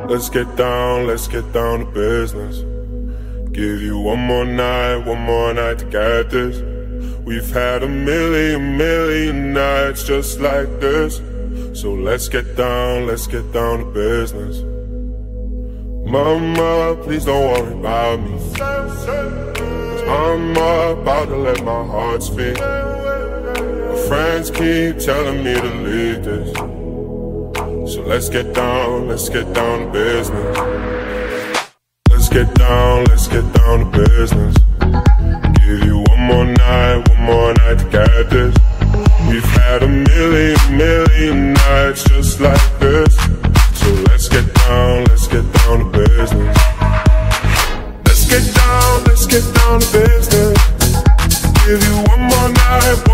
Let's get down to business. Give you one more night to get this. We've had a million nights just like this. So let's get down to business. Mama, please don't worry about me, 'cause I'm about to let my heart speak. My friends keep telling me to leave this. So let's get down to business. Let's get down to business. Give you one more night to get this. We've had a million nights just like this. So let's get down to business. Let's get down to business. Give you one more night